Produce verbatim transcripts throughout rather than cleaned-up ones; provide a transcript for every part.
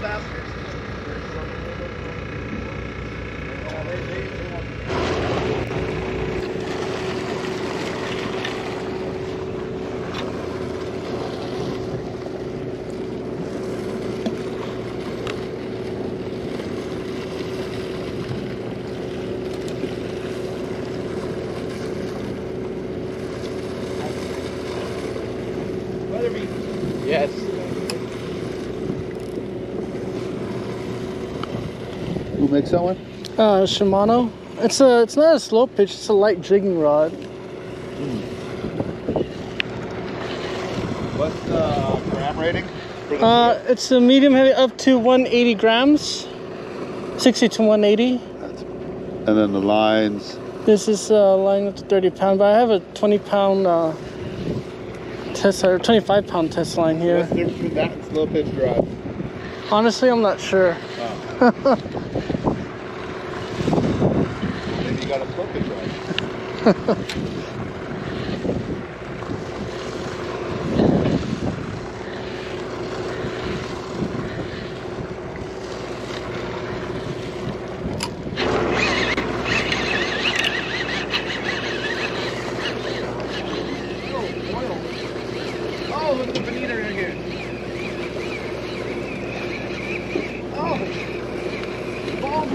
faster. Yes. Who makes that one? Uh, Shimano. It's a. It's not a slow pitch. It's a light jigging rod. Mm. What's the gram rating? For the uh, it's a medium heavy up to one hundred eighty grams, sixty to one eighty. And then the lines. This is uh, line up to thirty pound, but I have a twenty pound uh, test or twenty-five pound test line here. What's the difference between that and slow pitch rod? Honestly, I'm not sure. Oh. Then you got a slow pitch rod. Oh, look at the bonita right here. Oh, bomb.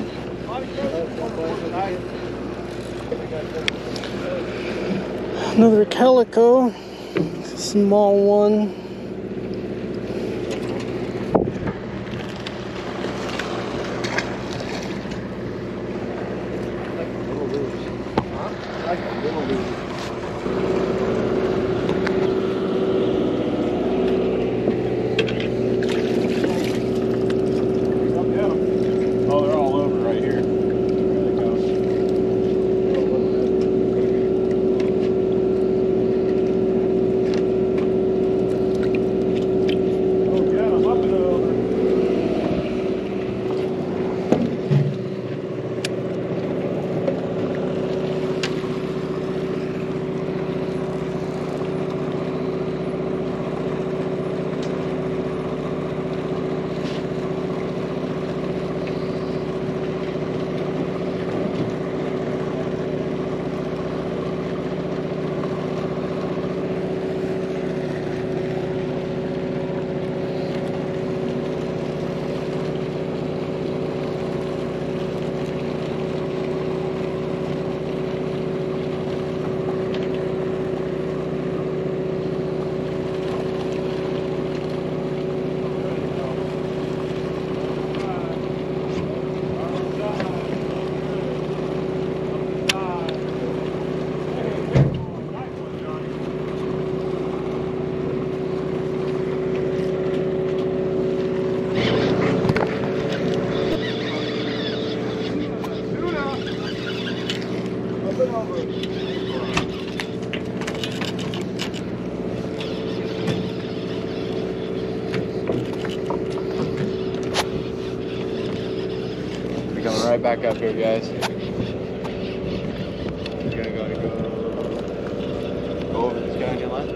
Another calico, small one. Oh, they're all over right here. There they go. Oh, yeah, I'm up and over. We're coming right back up here, guys. You're gonna go, go, Go over this guy on your left.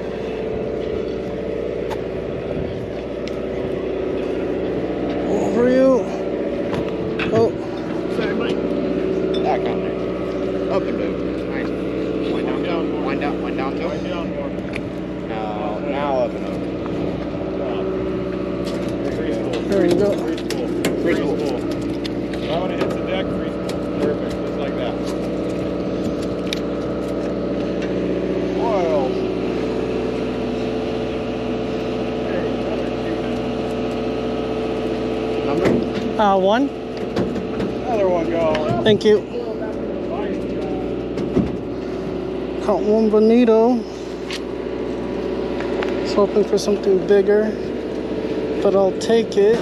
Over you. Oh, Sorry, Mike. Back on there. Up and move. Nice. Wind down, down more. Wind down, wind down, too. Wind down more. Now, now up and over. Free spool. there you go. Free spool. Free spool. Right when it hits the deck, free spool. Perfect, just like that. Oils. Number? Uh, one. Another one going. Thank you. Caught one bonito. Was hoping for something bigger, but I'll take it.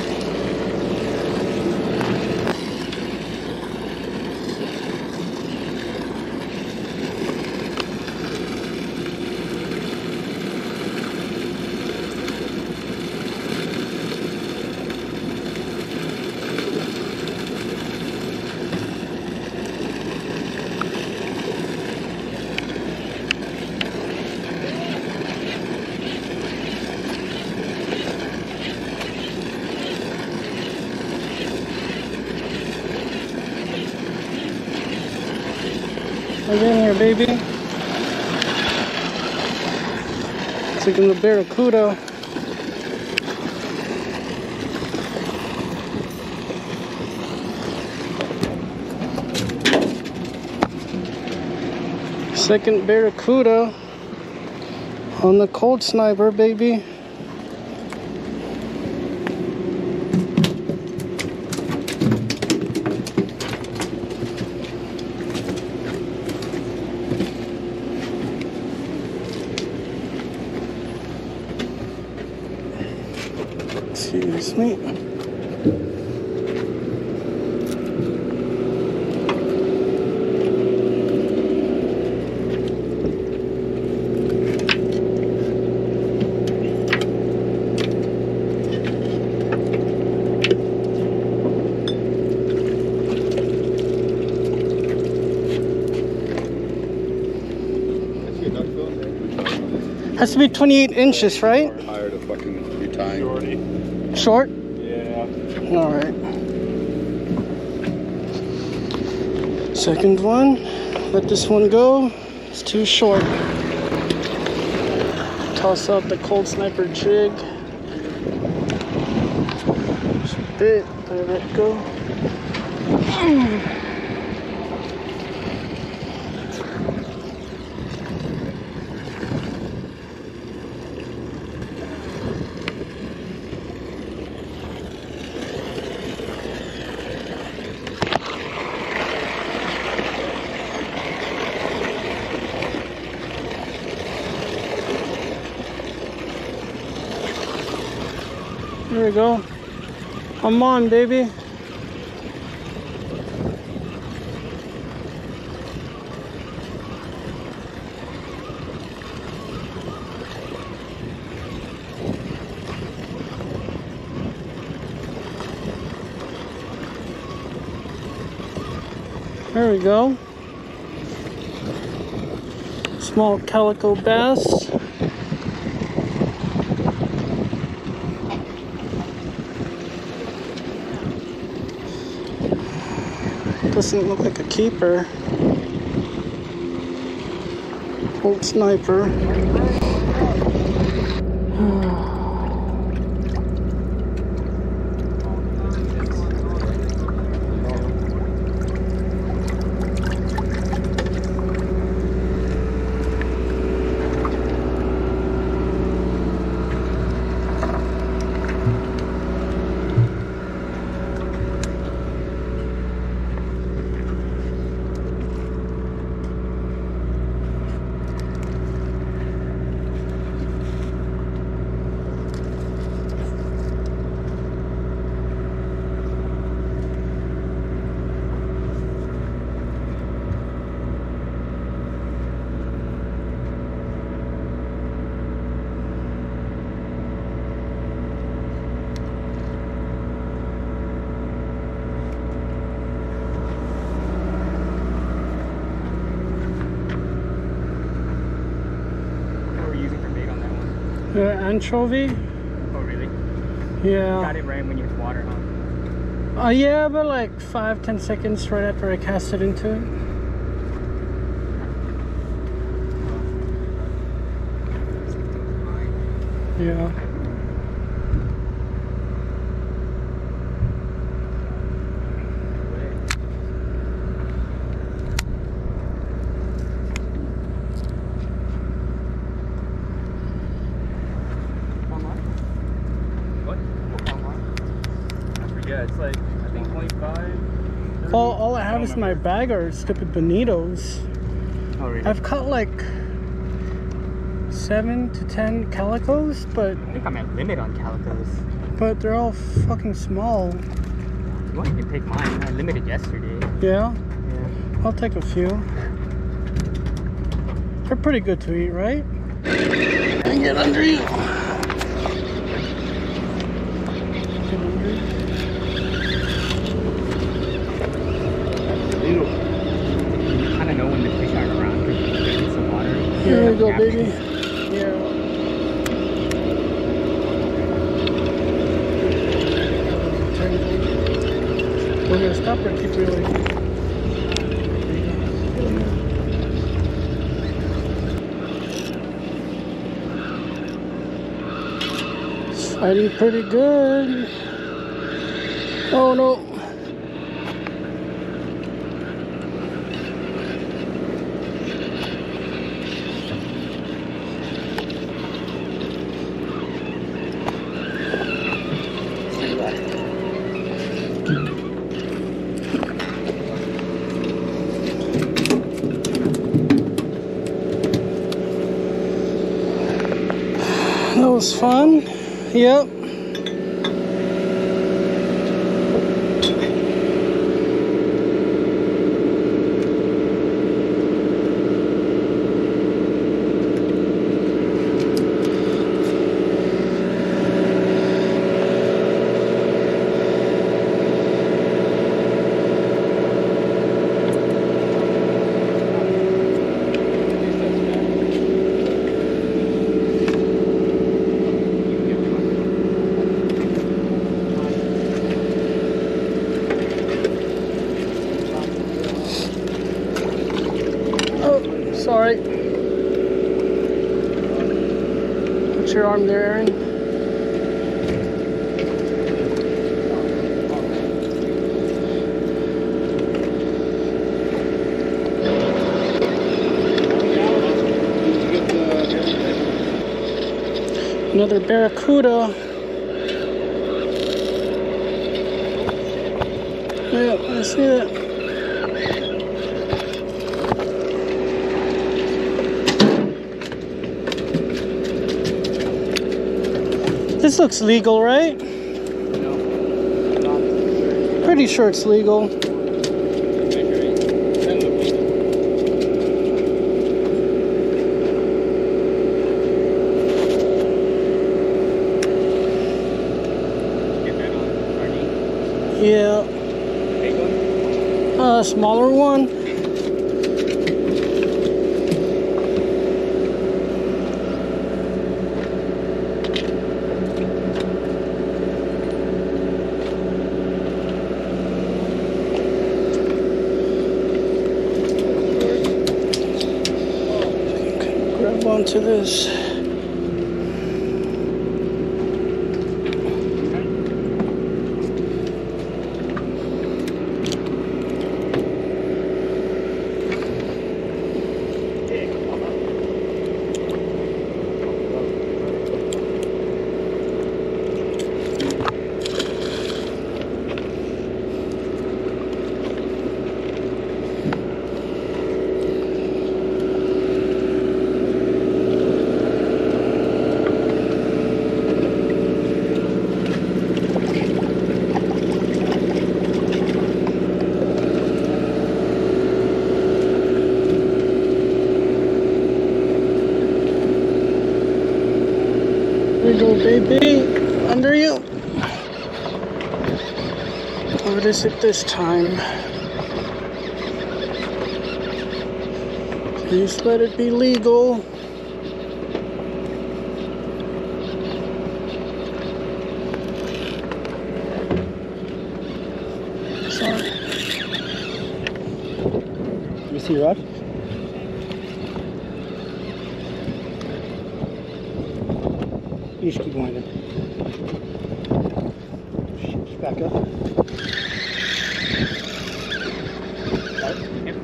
Get in here, baby. Taking the barracuda. Second barracuda on the Cold Sniper, baby. Excuse me. Has to be twenty-eight inches, right? Higher to fucking be tying. Shorty. Short? Yeah. All right. Second one. Let this one go. It's too short. Toss out the Cold Sniper jig. Just a bit. Let it go. There we go. I'm on, baby. There we go. Small calico bass. Doesn't look like a keeper. Cold Sniper. The anchovy? Oh, really? Yeah. Got it right when you hit water, huh? Uh, yeah, but like five, ten seconds right after I cast it into it. Yeah. Yeah, it's like, I think twenty-five. All, all I have is my bag are stupid bonitos. Oh, really? I've caught like seven to ten calicos, but I think I'm at limit on calicos. but they're all fucking small. You want to take mine? I limited yesterday. Yeah? Yeah. I'll take a few. They're pretty good to eat, right? I get under you. Get under you. I don't know when the fish aren't around because they get some water. Here we go, baby. Yeah. We're gonna stop or keep reeling. Fighting pretty good. Oh no. That was fun. Yep. Sorry. Put your arm there, Aaron. Another barracuda. Yeah, I see it. This looks legal, right? No. Not Pretty sure it's legal. Yeah. big one? A smaller one. Grab onto this. There you go, baby. Under you. What is it this time? Please let it be legal. Sorry. You see Rod? You just keep winding. Just back up. Yep.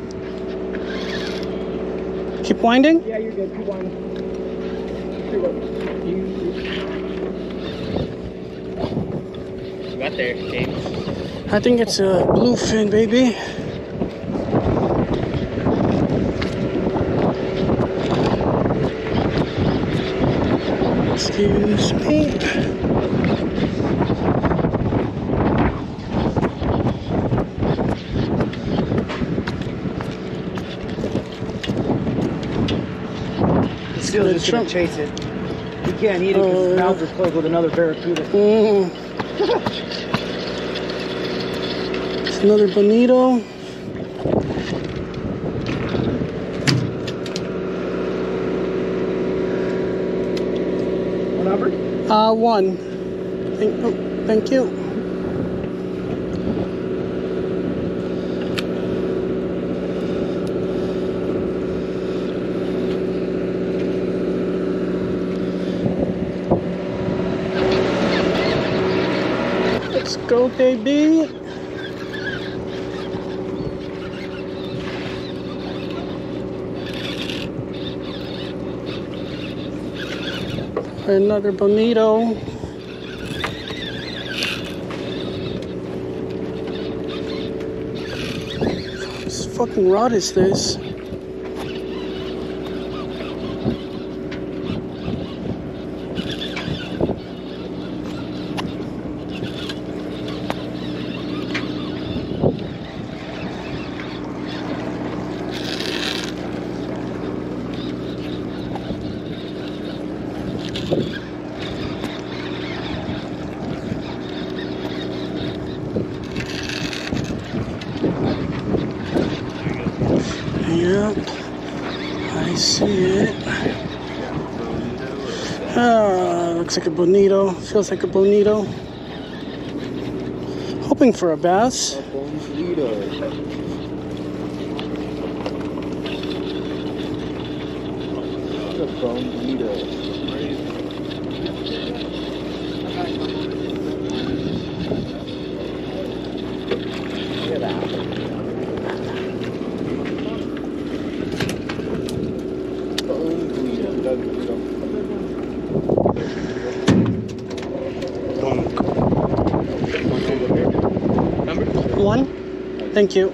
Keep winding? Yeah, you're good. Keep winding. Here you go. You, you got there, James. I think it's a bluefin, baby. Excuse me. Still Good just shrimp. gonna chase it. He can't eat it because his Uh, mouth is closed with another barracuda. Mm. It's another bonito. What number? Uh, one. Thank, oh, thank you. Let's go, baby. Another bonito. Whose fucking rod is this? Yep, I see it. Ah, looks like a bonito. Feels like a bonito. Hoping for a bass. One. Thank you.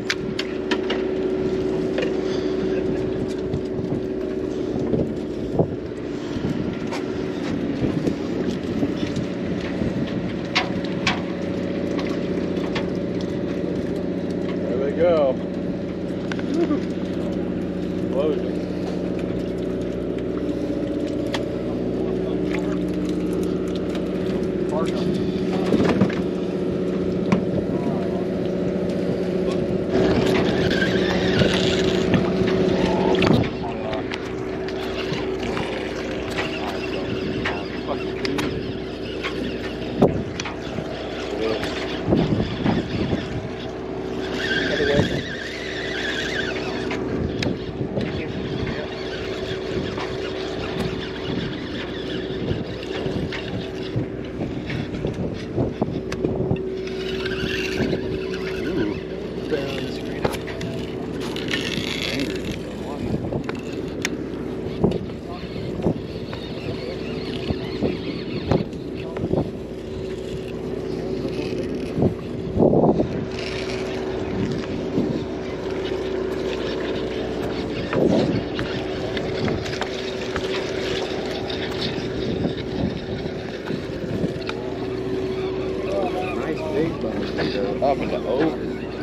There they go. Explosion. Up and over.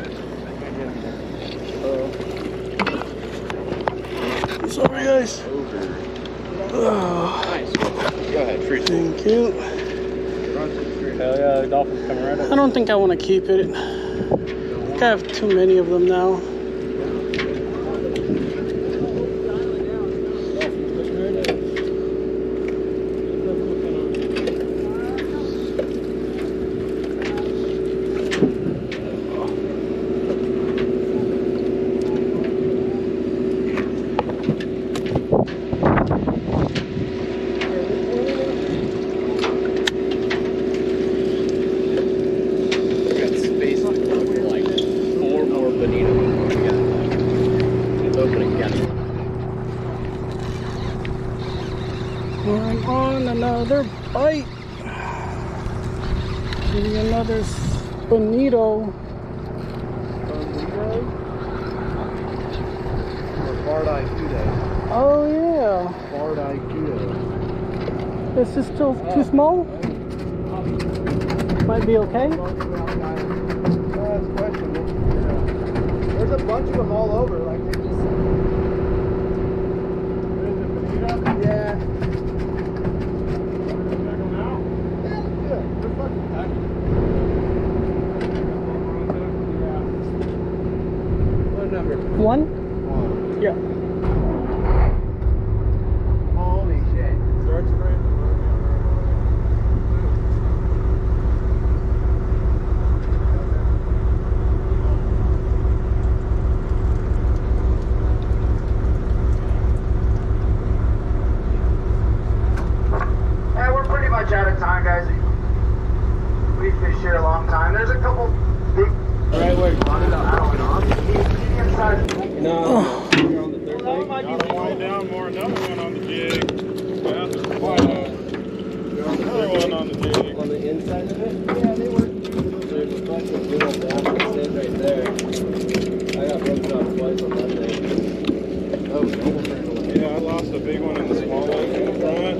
Sorry, guys. Over. Oh, Nice. Go ahead, free. thank you. Hell yeah, the dolphin's coming right up. I don't think I want to keep it. I think I have too many of them now. I'm on another bite. Maybe another bonito. Oh yeah. This is still too small? Might be okay. There's a bunch of them all over. Like they just. Yeah. What number? One? One. Yeah. Holy shit. Start spraying the Yeah, we're pretty much out of time, guys. We fished here a long time. Gotta wind down more. Another one on the jig. Yeah, why not? Another one on the jig. On the inside of it? Yeah, they were. There's a bunch of little baskets right there. I got broken off twice on Monday. Oh, Yeah, I lost a big one and the small one in the front.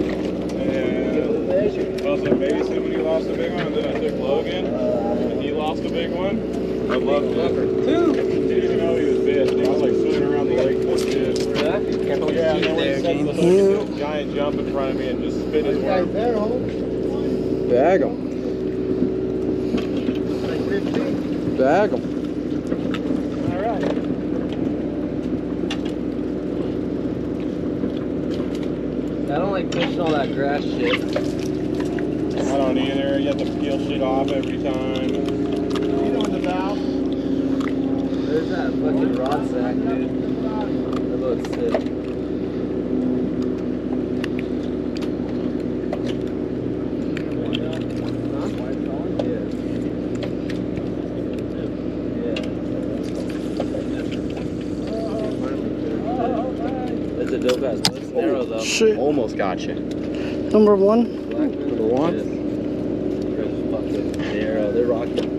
And I was at Mason when he lost a big one, and then I took Logan, and he lost a big one. I loved it. Two! Didn't even know he was bit. He was like swimming around the lake with shit. Yeah, and then when he sets the hook, he did a giant jump in front of me and just spit his worm. Bag them. Bag them. I don't like fishing all that grass shit. I don't either. You have to peel shit off every time. You know what the valve? There's that fucking rod sack, dude. That looks sick. That's a dope ass book. Narrow though. Shit. Almost got you. Number one. Number one. Narrow. They're rocking.